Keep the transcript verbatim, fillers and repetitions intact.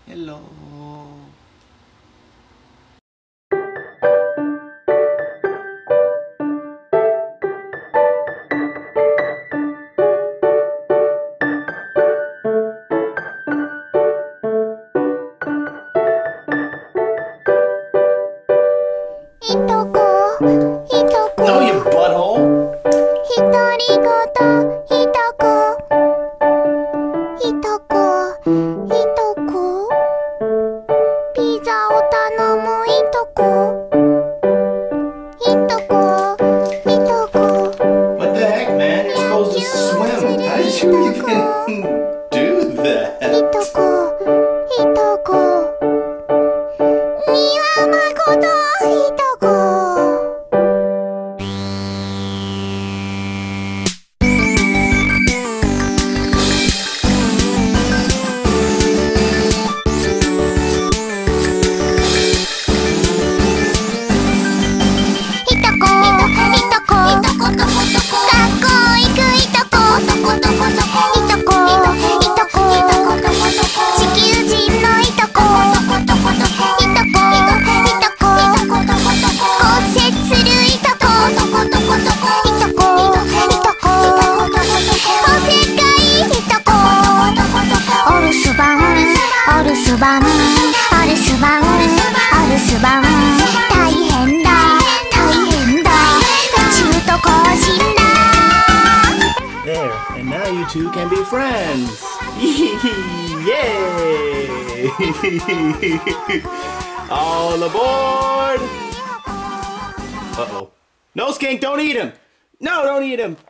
Hello. No, you butthole. ひとりごとひとこひとこひとこピザを頼むひとこひとこひとこ What the heck, man? You're supposed to swim. How did you even do ひ that? とこひとこにはまことひとこお留守番、お留守番、お留守番、大変だ、大変だ、宇宙と交信だ。 There, and now you two can be friends. Yay! All aboard! Uh-oh. No, Skink, don't eat him! No, don't eat him!